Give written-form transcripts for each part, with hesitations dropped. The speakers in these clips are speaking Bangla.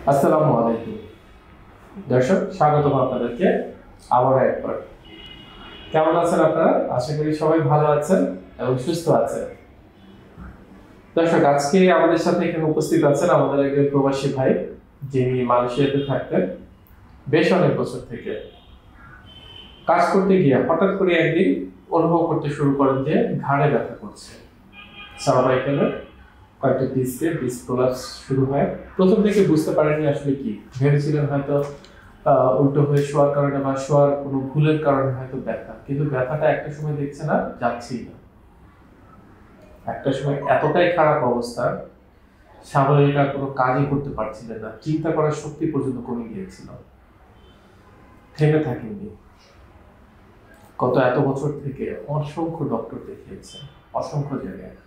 আসসালামু আলাইকুম দর্শক, স্বাগতম আপনাদেরকে আবার একবার। কেমন আছেন আপনারা? আশা করি সবাই ভালো আছেন এবং সুস্থ আছেন। দর্শক, আজকে আমাদের সাথে এখানে উপস্থিত আছেন আমাদের একজন প্রবাসী ভাই, যিনি মালয়েশিয়াতে থাকতেন বেশ অনেক বছর থেকে। কাজ করতে গিয়ে হঠাৎ করে একদিন অনুভব করতে শুরু করেন যে ঘাড়ে ব্যথা করছে। সার্ভাইকালে কয়েকটা ডিস্ক প্রলাপস শুরু হয়। প্রথম থেকে বুঝতে পারেননি আসলে কি, ভেবেছিলেন হয়তো উল্টো হয়ে শোয়ার কারণে বা শোয়ার কোনো ভুলের কারণে হয়তো ব্যথা, কিন্তু ব্যথাটা একটা সময় দেখছে না, যাচ্ছেই না। একটা সময় এতটাই খারাপ অবস্থা, স্বাভাবিক আর কোনো কাজই করতে পারছিলেন না, চিন্তা করার শক্তি পর্যন্ত কমে গিয়েছিল। থেমে থাকেননি। এত বছর থেকে অসংখ্য ডক্টর দেখিয়েছেন, অসংখ্য জায়গায়।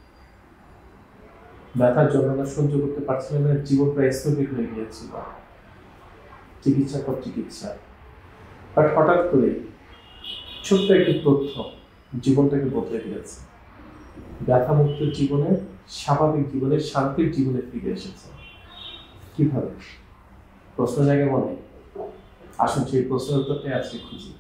ব্যথার যন্ত্রণা সহ্য করতে পারছিলেন না, জীবন প্রায় স্থগিত হয়ে গিয়েছিল, চিকিৎসা পর চিকিৎসা। বাট হঠাৎ করে ছোট্ট একটি তথ্য জীবনটাকে বদলে দিয়েছে। ব্যথামুক্ত জীবনে, স্বাভাবিক জীবনে, শান্তির জীবনে ফিরে এসেছে। কিভাবে? প্রশ্ন জাগে মনে। আসুন সেই প্রশ্নের উত্তরটাই আজকে খুঁজি।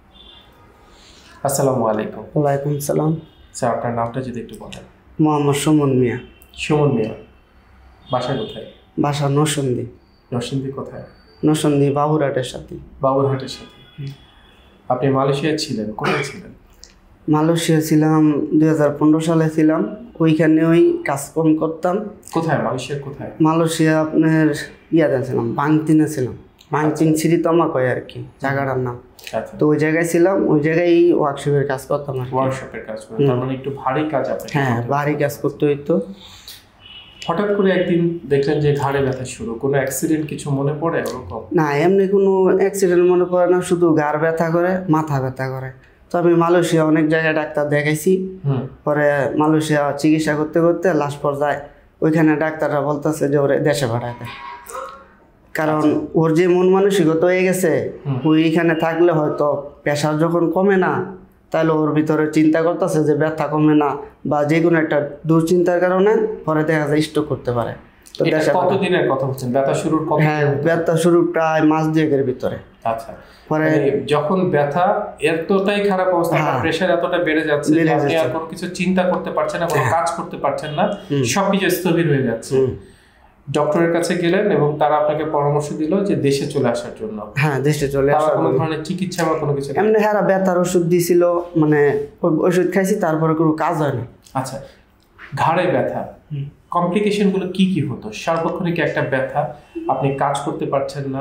আসসালামু আলাইকুম। ওয়ালাইকুম সালাম। স্যার, আপনার নামটা যদি একটু বলেন। মোহাম্মদ সুমন মিয়া। সুমন মিয়া, বাসা কোথায়? বাসা নরসিংদী। নরসিংদী কোথায়? নরসিংদী বাবুরহাটের সাথে। বাবুরহাটের সাথে। আপনি মালয়েশিয়ায় ছিলেন, কোথায় ছিলেন? মালয়েশিয়া ছিলাম 2015 সালে ছিলাম, ওইখানে ওই কাজকর্ম করতাম। কোথায়? মালয়েশিয়ার কোথায়? মালয়েশিয়া আপনার ইয়াতে ছিলাম, বাংতিনে ছিলাম। বাংতিন সিরিতমা কয় আর কি জায়গাটার নাম। তো ওই জায়গায় ছিলাম, ওই জায়গায় ওয়ার্কশপের কাজ করতাম আর কি। ওয়ার্কশপের কাজ করতাম, তার মানে একটু ভারী কাজ আপনাকে? হ্যাঁ, ভারী কাজ করতে হইতো। হঠাৎ করে একদিন দেখলেন যে ঘাড়ে ব্যথা শুরু। কোনো অ্যাক্সিডেন্ট কিছু মনে পড়ে ওরকম? না, এমনি কোনো অ্যাক্সিডেন্ট মনে পড়ে না, শুধু ঘাড় ব্যথা করে, মাথা ব্যথা করে। তো আমি মালয়েশিয়া অনেক জায়গায় ডাক্তার দেখাইছি। পরে মালয়েশিয়া চিকিৎসা করতে করতে লাস্ট পর্যায়ে ওইখানে ডাক্তাররা বলতেছে যে ওরে দেশে পাঠায় দেয়, কারণ ওর যে মন মানসিকতা হয়ে গেছে, ওইখানে থাকলে হয়তো প্রেশার যখন কমে না, তাহলে ওর ভিতরে চিন্তা করতেছে যে ব্যথা কমে না, বা যে কোনো একটা দুশ্চিন্তার কারণে পরে দেখা যায় স্ট্রোক করতে পারে। তো কতদিনের কথা বলছেন ব্যথা শুরুর? হ্যাঁ, ব্যথা শুরু প্রায় মাস দুয়েকের ভিতরে। আচ্ছা, পরে যখন ব্যথা এতটাই খারাপ অবস্থা, প্রেশার এতটা বেড়ে যাচ্ছে যে আপনি আর কোনো কিছু চিন্তা করতে পারছেন না, কোনো কাজ করতে পারছেন না, সবকিছু স্থবির হয়ে যাচ্ছে। ডক্টরের কাছে গেলেন এবং তারা আপনাকে পরামর্শ দিল যে দেশে চলে আসার জন্য। হ্যাঁ, দেশে চলে আসার। কোনো ধরনের চিকিৎসা বা কোনো কিছু? এমনি হ্যাঁ, ব্যথার ওষুধ দিয়েছিল, মানে ওষুধ খাইছি, তারপরে কোনো কাজ হয় না। আচ্ছা, ঘাড়ে ব্যথা কমপ্লিকেশন গুলো কি কি হতো? সার্বক্ষণিক একটা ব্যথা, আপনি কাজ করতে পারছেন না,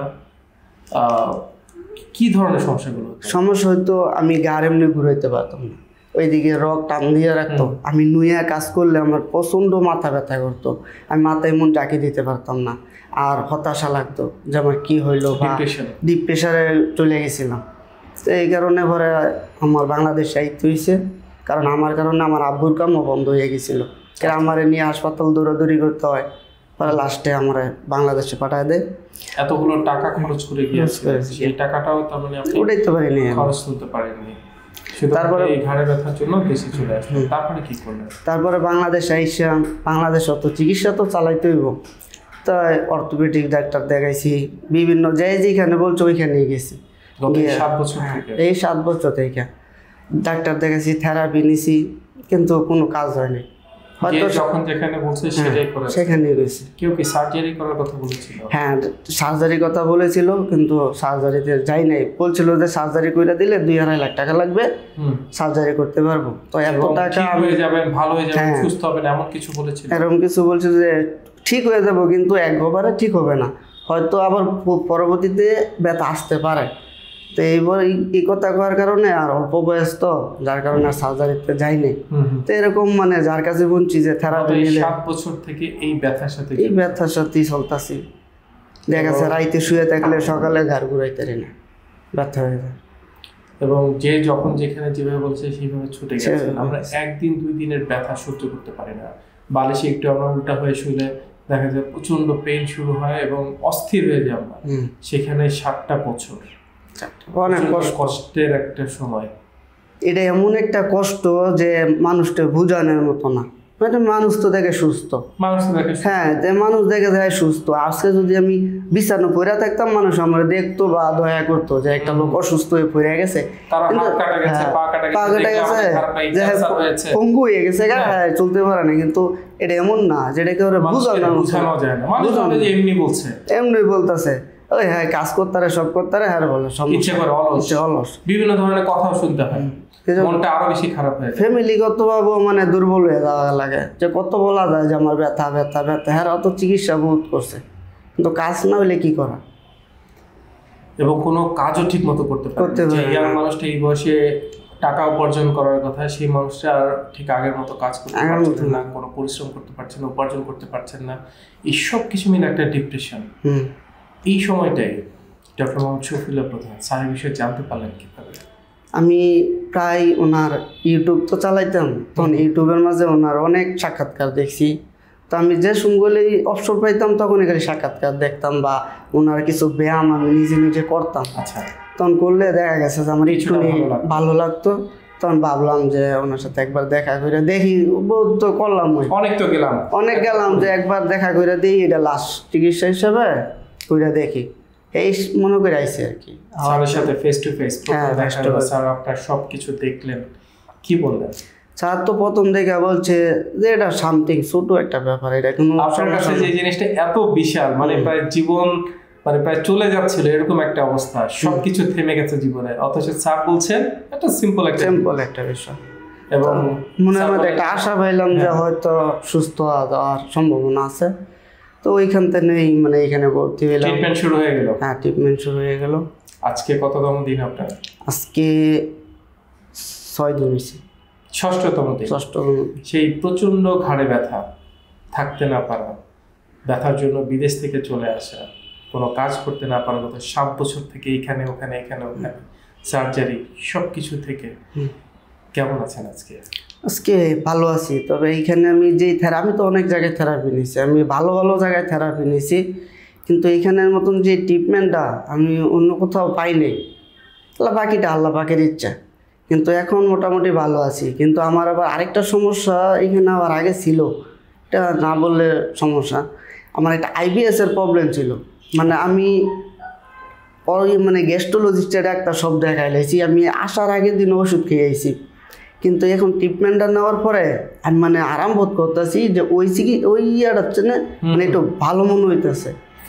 কি ধরনের সমস্যাগুলো? সমস্যা হইতো আমি ঘাড় এমনি ঘুরাইতে পারতাম না, ওইদিকে রক টান দিয়ে রাখতো। আমি নুইয়া কাজ করলে আমার প্রচণ্ড মাথা ব্যথা করতো, আমি মাথায় মন জাকি দিতে পারতাম না, আর হতাশা লাগতো যে আমার কী হইলো, ডিপ প্রেশারে চলে গেছিলাম। তো এই কারণে পরে আমার বাংলাদেশে আইতে হয়েছে, কারণ আমার কারণে আমার আব্বুর কামও বন্ধ হয়ে গেছিলো। আমার নিয়ে হাসপাতাল দৌড়াদৌড়ি করতে হয়, পরে লাস্টে আমার বাংলাদেশে পাঠায় দেয়। এতগুলো টাকা খরচ করে গিয়েছে, এই টাকাটাও তার মানে আপনি উঠাইতে পারিনি, খরচ করতে পারেননি। তারপরে এই ঘাড়ে ব্যথার জন্য দেশে চলে আসলো। তারপরে কি করলেন? তারপরে বাংলাদেশে আইসাম। বাংলাদেশ অত চিকিৎসা তো চালাইতে হইব, তাই অর্থোপেডিক ডাক্তার দেখাইছি, বিভিন্ন যেখানে বলছো ওইখানে গেছি। 7 বছর থেকে? এই 7 বছর থেকে ডাক্তার দেখাইছি, থেরাপি নিছি, কিন্তু কোনো কাজ হয়নি। হয়তো যখন যেখানে বলছে সেটাই করেছে, সেখানে গেছি। কেউ কি সার্জারি করার কথা বলেছিল? হ্যাঁ, সার্জারি কথা বলেছিল, কিন্তু সার্জারিতে যাই নাই। বলছিল যে সার্জারি করে দিলে 2-2.5 লাখ টাকা লাগবে, সার্জারি করতে পারবো। তো এত টাকা হয়ে যাবেন, ভালো হয়ে যাবেন, সুস্থ হবেন, এমন কিছু বলেছিল? এরকম কিছু বলছে যে ঠিক হয়ে যাবো, কিন্তু একবারে ঠিক হবে না, হয়তো আবার পরবর্তীতে ব্যথা আসতে পারে। তো এইবার এই কথা করার কারণে, আর অল্প বয়স তো, যার কারণে আর সার্জারিতে যাইনি। তো এরকম মানে যার কাছে বলছি যে থেরাপি নিলে। 7 বছর থেকে এই ব্যথার সাথেই চলতেছি। দেখা যাচ্ছে রাইতে শুয়ে থাকলে সকালে ঘাড় ঘুরাইতে পারি না, ব্যথা হয়ে যায়। এবং যে যখন যেখানে যেভাবে বলছে সেইভাবে ছুটে গেছে। আমরা 1 দিন 2 দিনের ব্যথা সহ্য করতে পারি না। বালিশে একটু আমরা উল্টা হয়ে শুলে দেখা যায় প্রচন্ড পেইন শুরু হয় এবং অস্থির হয়ে যায় আমরা। সেখানে 7টা বছর অনেক কষ্টের একটা সময়। এটা এমন একটা কষ্ট যে মানুষটা বুঝানোর মতো না। মানে মানুষ তো দেখে সুস্থ, হ্যাঁ, যে মানুষ দেখে যায় সুস্থ। আজকে যদি আমি বিছানো পড়ে থাকতাম, মানুষ আমার দেখতো বা দয়া করতো যে একটা লোক অসুস্থ হয়ে পড়ে গেছে, পঙ্গু হয়ে গেছে, হ্যাঁ চলতে পারে না, কিন্তু এটা এমন না যেটাকে ওরা বোঝানো যায় না, এমনি বলতেছে ওই হ্যাঁ কাজ করতে সব করতে হ্যাঁ বলে অলস, বিভিন্ন ধরনের কথাও শুনতে হয়, মনটা আরো বেশি খারাপ হয়। ফ্যামিলিগত ভাবে মানে দুর্বল হয়ে যাওয়া লাগে, যে কত বলা যায় যে আমার ব্যথা ব্যথা ব্যথা, হ্যাঁ অত চিকিৎসা বহুত করছে, কিন্তু কাজ না হইলে কি করা, এবং কোনো কাজও ঠিক মতো করতে পারে না। ইয়াং মানুষটা এই বয়সে টাকা উপার্জন করার কথা, সেই মানুষটা আর ঠিক আগের মতো কাজ করতে পারছে না, কোনো পরিশ্রম করতে পারছে না, উপার্জন করতে পারছেন না, এই সব কিছু মিলে একটা ডিপ্রেশন। এই সময়টাই ডক্টর মোহাম্মদ শফিউল্লাহ প্রধান স্যারের বিষয়ে জানতে পারলেন কিভাবে? আমি প্রায় ওনার ইউটিউব তো চালাইতাম, তখন ইউটিউবের মাঝে ওনার অনেক সাক্ষাৎকার দেখছি। তো আমি যে সঙ্গলেই অবসর পাইতাম তখন এখানে সাক্ষাৎকার দেখতাম, বা ওনার কিছু ব্যায়াম আমি নিজে নিজে করতাম। আচ্ছা, তখন করলে দেখা গেছে যে আমার একটু ভালো লাগতো। তখন ভাবলাম যে ওনার সাথে একবার দেখা করে দেখি, বহুত তো করলাম, অনেক গেলাম, যে একবার দেখা করে দিই, এটা লাস্ট চিকিৎসা হিসাবে করে দেখি, এই মনে করে আইসি আর কি। স্যারের সাথে ফেস টু ফেস স্যার আপনার সবকিছু দেখলেন, কি বললেন? স্যার তো প্রথম দেখে বলছে যে এটা সামথিং ছোট একটা ব্যাপার, এটা কোনো আপনার কাছে যে জিনিসটা এত বিশাল, মানে প্রায় জীবন মানে প্রায় চলে যাচ্ছিল এরকম একটা অবস্থা, সবকিছু থেমে গেছে জীবনে, অথচ স্যার বলছেন এটা সিম্পল একটা বিষয়, এবং মনের মধ্যে একটা আশা পাইলাম যে হয়তো সুস্থ হওয়ার সম্ভাবনা আছে। তো ওইখান থেকে মানে এখানে ভর্তি হলাম, ট্রিটমেন্ট শুরু হয়ে গেল। হ্যাঁ, ট্রিটমেন্ট শুরু হয়ে গেল। আজকে কততম দিন আপনার? আজকে 6 দিন হয়েছে, 6তম দিন। সেই প্রচন্ড ঘাড়ে ব্যথা, থাকতে না পারা, ব্যথার জন্য বিদেশ থেকে চলে আসা, কোনো কাজ করতে না পারার কথা, 7 বছর থেকে এখানে ওখানে সার্জারি, সব কিছু থেকে কেমন আছেন আজকে? আজকে ভালো আছি, তবে এইখানে আমি আমি তো অনেক জায়গায় থেরাপি নিয়েছি, আমি ভালো ভালো জায়গায় থেরাপি নিয়েছি, কিন্তু এইখানের মতন যে ট্রিটমেন্টটা আমি অন্য কোথাও পাই নাই। বাকিটা আল্লাহ পাকের ইচ্ছা, কিন্তু এখন মোটামুটি ভালো আছি। কিন্তু আমার আবার আরেকটা সমস্যা এখানে আবার আগে ছিল, এটা না বললে সমস্যা, আমার একটা আইবিএসের প্রবলেম ছিল। মানে আমি মানে গ্যাস্ট্রোলজিস্টের ডাক্তার সব দেখাই লাইছি, আমি আসার আগের দিন ওষুধ খেয়ে আইছি, কিন্তু এখন ট্রিটমেন্টটা নেওয়ার পরে আমি মানে আরাম বোধ করতেছি, যে ওই ইয়ার হচ্ছে না, মানে একটু ভালো মনে হইতেছে,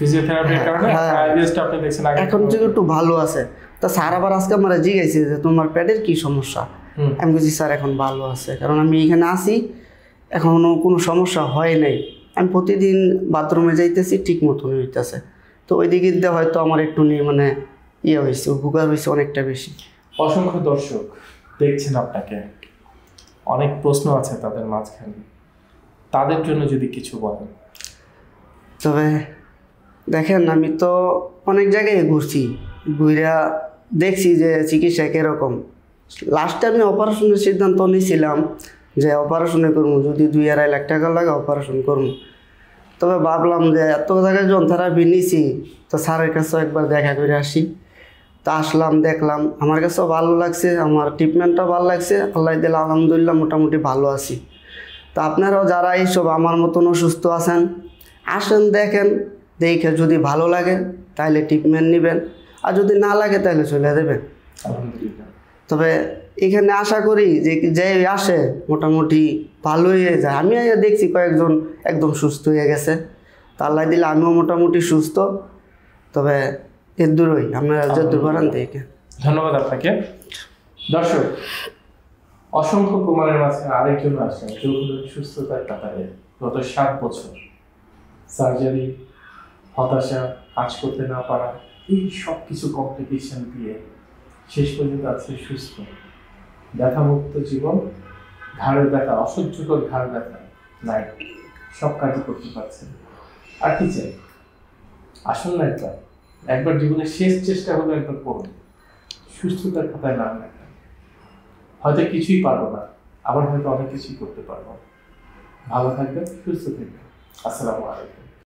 এখন থেকে একটু ভালো আছে। তা স্যার আবার আজকে আমার জিজ্ঞাসা যে তোমার পেটের কি সমস্যা, আমি বলছি স্যার এখন ভালো আছে, কারণ আমি এখানে আসি এখনো কোনো সমস্যা হয় নাই, আমি প্রতিদিন বাথরুমে যাইতেছি ঠিক মতন হইতেছে। তো ওই দিক দিয়ে হয়তো আমার একটু মানে ইয়ে হয়েছে, উপকার হয়েছে অনেকটা বেশি। অসংখ্য দর্শক দেখছেন আপনাকে, অনেক প্রশ্ন আছে তাদের মাঝখানে, তাদের জন্য যদি কিছু বলেন। তবে দেখেন, আমি তো অনেক জায়গায় ঘুরছি, ঘুরা দেখছি যে চিকিৎসা কীরকম। লাস্টে আমি অপারেশনের সিদ্ধান্ত নিয়েছিলাম যে অপারেশনে করবো, যদি 2-2.5 লাখ টাকা লাগে অপারেশন করবো। তবে ভাবলাম যে এত জায়গায় যখন থেরাপি নিয়েছি, তো স্যারের কাছেও একবার দেখা করে আসি। তা আসলাম, দেখলাম, আমার কাছেও ভালো লাগছে, আমার ট্রিটমেন্টটাও ভালো লাগছে, আল্লাহ দিলে আলহামদুলিল্লাহ মোটামুটি ভালো আছি। তো আপনারাও যারা এইসব আমার মতন অসুস্থ আছেন, আসেন, দেখেন, দেখে যদি ভালো লাগে তাহলে ট্রিটমেন্ট নেবেন, আর যদি না লাগে তাহলে চলে দেবেন। তবে এখানে আশা করি যে আসে মোটামুটি ভালো হয়ে যায়। আমি দেখছি কয়েকজন একদম সুস্থ হয়ে গেছে, তা আল্লাহ দিলে আমিও মোটামুটি সুস্থ। তবে এর দূরই আপনারা যে দূর করেন থেকে ধন্যবাদ আপনাকে। দর্শক, অসংখ্য প্রমাণের মাঝখানে আরেকজন আসেন সুস্থতার কাতারে। গত 7 বছর সার্জারি, হতাশা, কাজ করতে না পারা, এই সব কিছু কমপ্লিকেশন দিয়ে শেষ পর্যন্ত আছে সুস্থ, ব্যথামুক্ত জীবন। ঘাড়ের ব্যথা, অসহ্যকর ঘাড় ব্যথা নাই, সব কাজই করতে পারছেন। আর কি চাই? আসুন না, একবার জীবনের শেষ চেষ্টা হলো, একবার করুন, সুস্থতার খাতায় নাম লেখা। হয়তো কিছুই পারবো না, আবার হয়তো অনেক কিছুই করতে পারবো। ভালো থাকবেন, সুস্থ থাকবেন। আসসালামু আলাইকুম।